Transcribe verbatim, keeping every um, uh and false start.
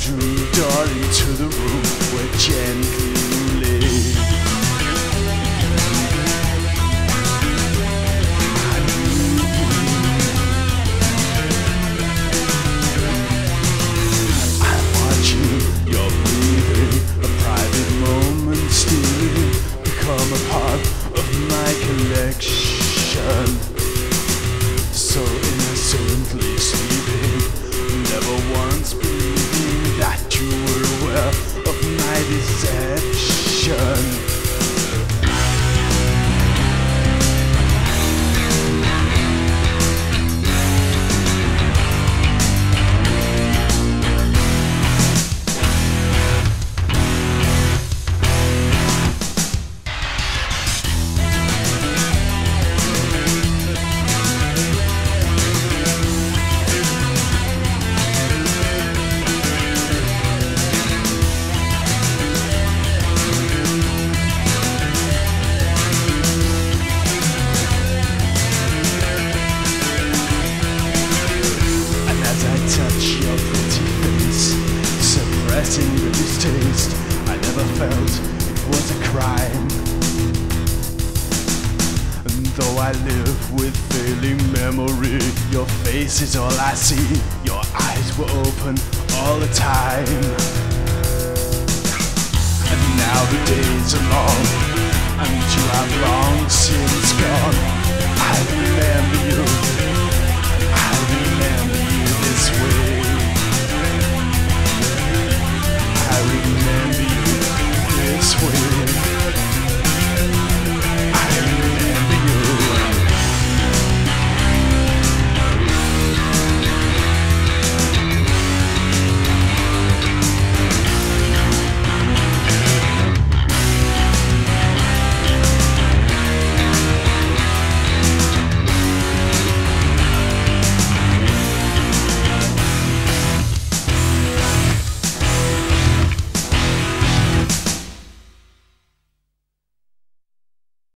bedroom door into the room where gently lay. I knew I watch you, you're breathing, a private moment stealing, become a part of my collection. So innocently sleeping, never once believing that you were aware of my deception. Touch your pretty face, suppressing the distaste. I never felt it was a crime. And though I live with failing memory, your face is all I see. Your eyes were open all the time. And now the days are long, and you have long since gone. I remember you